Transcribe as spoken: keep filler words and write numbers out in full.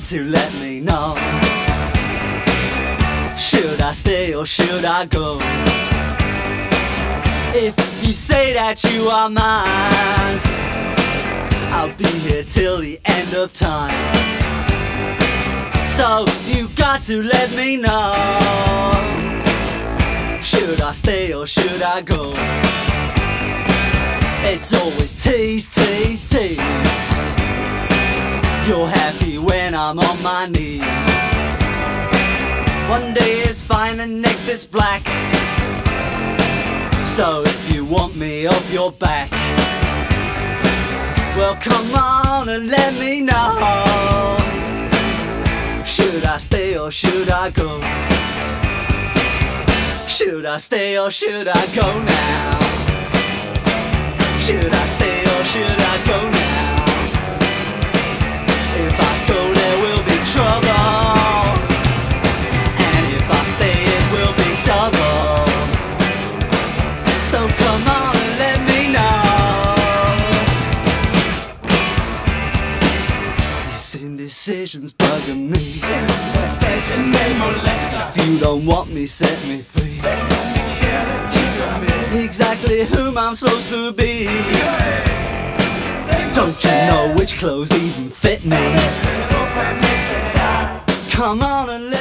to let me know. Should I stay or should I go? If you say that you are mine, I'll be here till the end of time. So you got to let me know. Should I stay or should I go? It's always tease, tease, tease. You're happy when I'm on my knees. One day it's fine and next it's black. So if you want me off your back, well come on and let me know. Should I stay or should I go? Should I stay or should I go now? Should I stay or should I go now? If I go there will be trouble, and if I stay it will be double. So come on and let me know. This indecision's bugging me. Indecision, they molest us. If you don't want me, set me free. Exactly whom I'm supposed to be. Don't you know which clothes even fit me? Come on and let